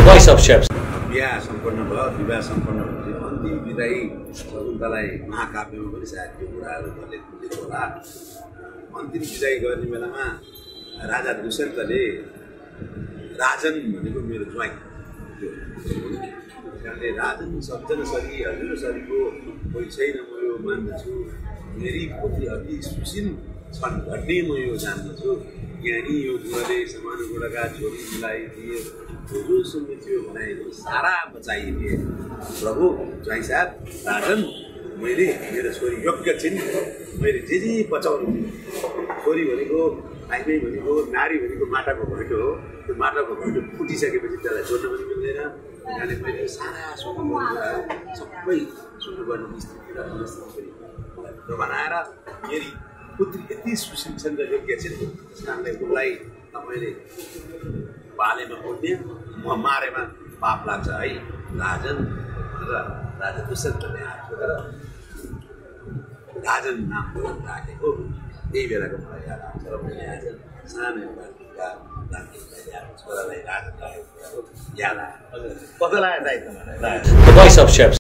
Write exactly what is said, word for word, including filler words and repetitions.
voice of chefs. बिहा सम्पन्न भयो, विवाह सम्पन्न भएपछि अन्तिम विदाई शकुन्तलाई महाकाव्यमा पनि सायद यो कुराहरू लेख्नु होला। अन्तिम विदाई गर्ने बेलामा राजा दुष्यन्तले राजन भनेको मेरो ज्वाइँ त्यो कारणले राजन सज्जन सरी हजुर सरीको कोही छैन म यो मान्दछु, मेरी पोथी अति सुशील छन् भन्ने म यो जान्दछु। ज्ञानी यो गुणले समान गुणका छोरी मिलाइदिए, जोसँग थियो बनाएको सारा बचाइदिए। प्रभु ज्वाइँ साहब राजन, मैले मेरो छोरी योग्य छिन्, मैले जे जे बचाउनु। छोरी भनेको आइमै भनेको नारी भनेको माटाको घैँटो हो, त्यो माटाको घैँटो फुटिसकेपछि त्यसलाई जोड्न पनि मिल्दैन। त्यहाँले मैले सारा सुन्नुपर्ने कुराहरू सबै सुन्नुपर्ने स्थिति र मनस्थिति पनि बनाएर मेरी पुत्री यति सुशील छन् र योग्य छिन्, त्यस कारणले उसलाई तपाईँले पालेमा पुण्य म मारेमा पाप लाग्छ है राजन र राजा दुष्यन्तले हात छोडेर राजन नाम राखेको यही बेलाको मलाई याद आउँछ। र मैले आज सानो एउटा छोरालाई राजन राखेको याद आयो। कता लाग्यो दाइ तपाईँलाई? The voice of chefs.